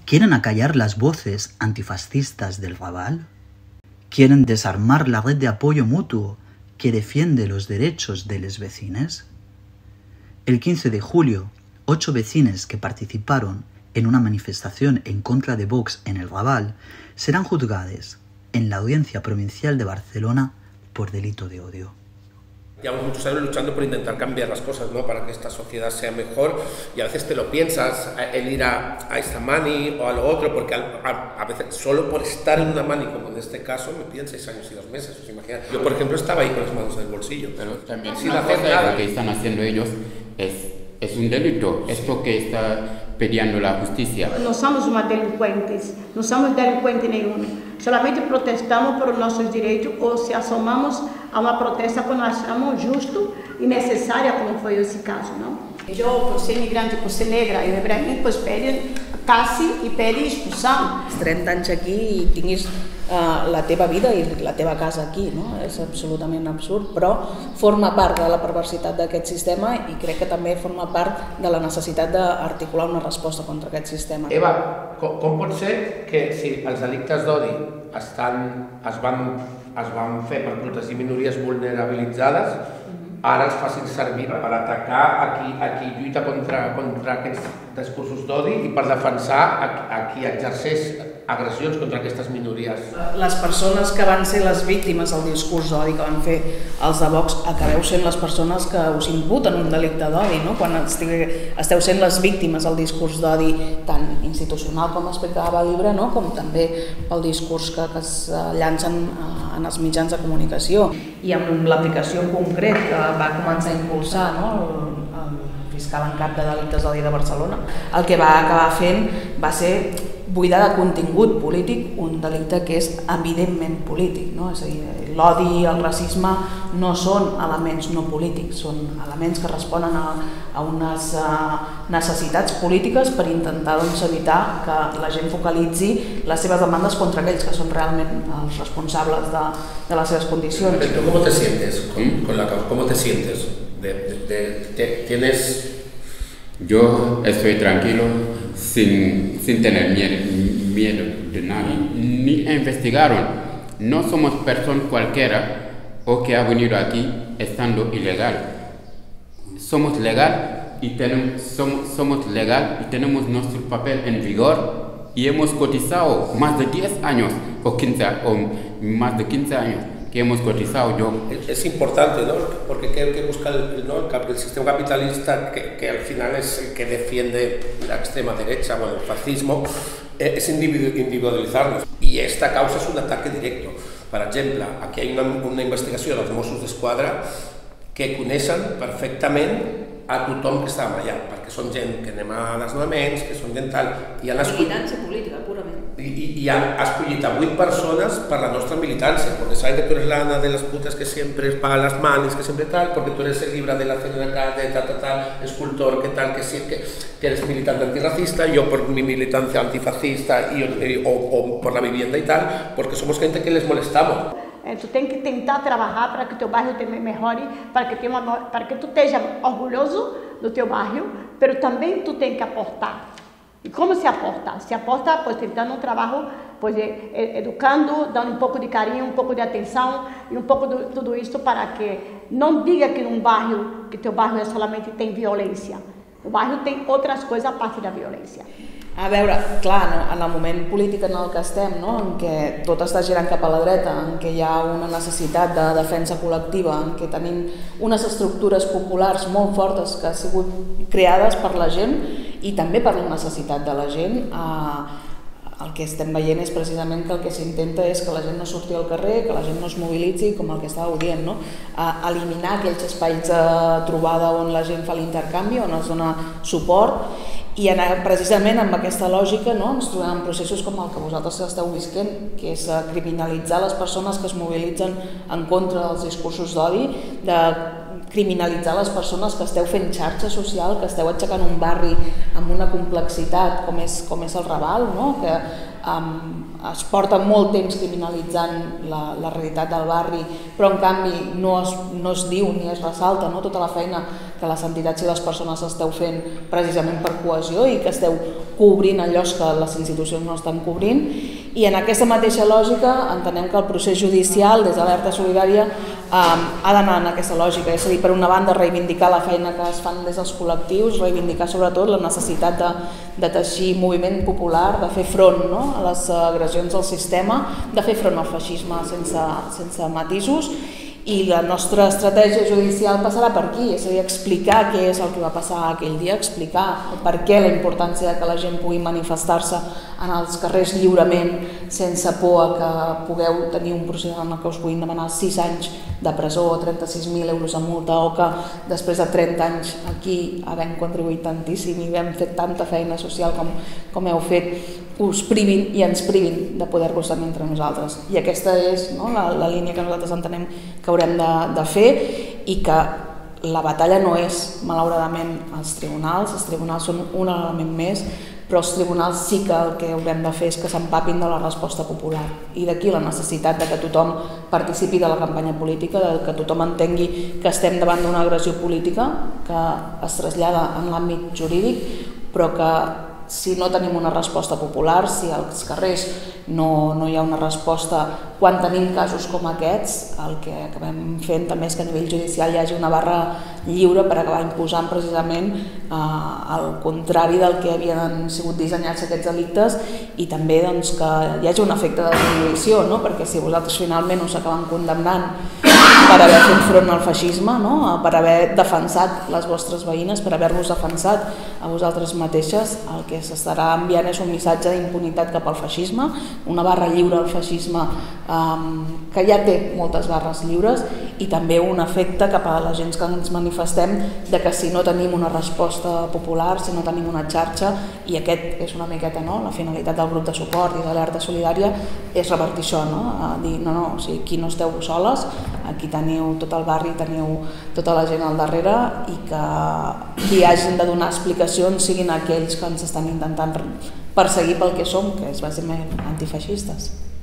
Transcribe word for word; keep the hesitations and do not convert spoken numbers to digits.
¿Quieren acallar las voces antifascistas del Raval? ¿Quieren desarmar la red de apoyo mutuo que defiende los derechos de los vecines? El quince de julio, ocho vecines que participaron en una manifestación en contra de Vox en el Raval serán juzgados en la Audiencia Provincial de Barcelona por delito de odio. Llevamos muchos años luchando por intentar cambiar las cosas, ¿no? Para que esta sociedad sea mejor, y a veces te lo piensas, el ir a, a esta mani o a lo otro, porque a, a, a veces solo por estar en una mani, como en este caso, me piden seis años y dos meses. ¿Os imagináis? Yo, por ejemplo, estaba ahí con las manos en el bolsillo, pero también sin hacer nada. Lo que están haciendo ellos es, es un delito, esto que está pidiendo la justicia. No somos uma delincuentes, no somos delincuente nenhum. Solamente protestamos por nossos direitos ou se assomamos a uma protesta quando achamos justo e necessária, como foi esse caso, não? Eu, por ser imigrante, por ser negra, e o Ibrahim, pues pede casi i pede expulsão. trenta anys aquí i tinguis uh, la teva vida i la teva casa aquí, no? És absolutament absurd, però forma part de la perversitat d'aquest sistema i crec que també forma part de la necessitat d'articular una resposta contra aquest sistema. Eva, com, com pot ser que si els delictes d'odi estan, es, van, es van fer per protegir minories vulnerabilitzades, ara els facin servir per atacar a qui, a qui lluita contra, contra aquests discursos d'odi i per defensar a, a qui exerceix agressions contra aquestes minories. Les persones que van ser les víctimes del discurs d'odi que van fer els de Vox acabeu sent les persones que us imputen un delicte d'odi, no? Quan esteu sent les víctimes del discurs d'odi tant institucional com explicava el llibre, no? Com també pel discurs que, que es llancen en els mitjans de comunicació. I amb l'aplicació en concret que va començar a impulsar, no? el, el fiscal en cap de delictes d'odi de Barcelona, el que va acabar fent va ser buidar de contingut polític un delicte que és evidentment polític, no? És a dir, l'odi i el racisme no són elements no polítics, són elements que responen a, a unes uh, necessitats polítiques per intentar doncs, evitar que la gent focalitzi les seves demandes contra aquells que són realment els responsables de, de les seves condicions. ¿Cómo te sientes con, con la causa? ¿Cómo te sientes? De, de, de, de, ¿Tienes...? Yo estoy tranquilo, sin, sin tener miedo, miedo de nadie. Ni investigaron. No somos personas cualquiera o que ha venido aquí estando ilegal. Somos legal y tenemos, somos, somos legal y tenemos nuestro papel en vigor y hemos cotizado más de diez años o, quince, o más de quince años. Que hemos cotizado yo. Es importante, ¿no? Porque ¿qué, qué busca el, ¿no? el, el sistema capitalista, que, que al final es el que defiende la extrema derecha, bueno, el fascismo, eh, es individualizarnos. I esta causa és un ataque directe. Per exemple, aquí hi ha una, una investigació dels Mossos d'Esquadra que coneixen perfectament a tothom que estàvem allà, perquè són gent que anem a desnonaments, que són gent tal... Militància política, purament. I, i, i han escollit a vuit persones per la nostra militància, perquè saben que tu eres la Ana de les putes que sempre paga les manis, que sempre tal, perquè tu eres el llibre de la C N K, de tal, tal, tal, escultor, que tal, que sí, que, que eres militante antirracista, yo por mi militancia antifascista y, y, o, o por la vivienda y tal, porque somos gente que les molestamos. É, tu tem que tentar trabalhar para que o teu bairro te melhore, para que, tenha uma, para que tu esteja orgulhoso do teu bairro, mas também tu tem que aportar. E como se aporta? Se aporta, pois, tentando um trabalho, pois, educando, dando um pouco de carinho, um pouco de atenção e um pouco de tudo isso para que não diga que num bairro, que teu bairro é solamente tem violência. O bairro tem outras coisas a parte da violência. A veure, clar, no, en el moment polític en el que estem, no, en què tot està girant cap a la dreta, en què hi ha una necessitat de defensa col·lectiva, en què tenim unes estructures populars molt fortes que han sigut creades per la gent i també per la necessitat de la gent, eh, el que estem veient és precisament que el que s'intenta és que la gent no surti al carrer, que la gent no es mobilitzi, com el que estàveu dient, no? Eh, eliminar aquells espais de trobada on la gent fa l'intercanvi, on es dona suport. I anar precisament amb aquesta lògica, no, ens trobem en processos com el que vosaltres esteu visquent, que és criminalitzar les persones que es mobilitzen en contra dels discursos d'odi, de criminalitzar les persones que esteu fent xarxa social, que esteu aixecant un barri amb una complexitat com és, com és el Raval, no? Que um, es porta molt temps criminalitzant la, la realitat del barri, però en canvi no es, no es diu ni es ressalta, no? Tota la feina que les entitats i les persones esteu fent precisament per cohesió i que esteu cobrint allò que les institucions no estan cobrint, i en aquesta mateixa lògica entenem que el procés judicial des d'Alerta Solidària eh, ha d'anar en aquesta lògica, és a dir, per una banda reivindicar la feina que es fan des dels col·lectius, reivindicar sobretot la necessitat de, de teixir moviment popular, de fer front, no?, a les agressions al sistema, de fer front al feixisme sense, sense matisos, i la nostra estratègia judicial passarà per aquí, és a dir, explicar què és el que va passar aquell dia, explicar per què la importància que la gent pugui manifestar-se en els carrers lliurement, sense por a que pugueu tenir un procés en el que us puguin demanar sis anys de presó o trenta-sis mil euros de multa, o que després de trenta anys aquí havent contribuït tantíssim i havent fet tanta feina social com, com heu fet, us privin i ens privin de poder-vos tenir entre nosaltres. I aquesta és, no, la, la línia que nosaltres entenem que haurem de, de fer, i que la batalla no és, malauradament, els tribunals. Els tribunals són un element més, però els tribunals sí que el que haurem de fer és que s'empapin de la resposta popular. I d'aquí la necessitat de que tothom participi de la campanya política, de que tothom entengui que estem davant d'una agressió política que es trasllada en l'àmbit jurídic, però que si no tenim una resposta popular, si als carrers no, no hi ha una resposta, quan tenim casos com aquests, el que acabem fent també és que a nivell judicial hi hagi una barra lliure per acabar imposant precisament eh, el contrari del que havien sigut dissenyats aquests delictes, i també doncs, que hi hagi un efecte de desinhibició, no? Perquè si vosaltres finalment us acaben condemnant per haver fet front al feixisme, no? Per haver defensat les vostres veïnes, per haver-vos defensat a vosaltres mateixes, el que s'estarà enviant és un missatge d'impunitat cap al feixisme, una barra lliure al feixisme eh, que ja té moltes barres lliures, i també un efecte cap a la gent que ens manifestem de que si no tenim una resposta popular, si no tenim una xarxa, i aquest és una miqueta, no?, la finalitat del grup de suport i de l'Alerta Solidària, és revertir això, no?, a dir no, no, o sigui, aquí no esteu soles, aquí teniu tot el barri, teniu tota la gent al darrere, i que qui hagin de donar explicacions siguin aquells que ens estan intentant perseguir pel que som, que és bàsicament antifeixistes.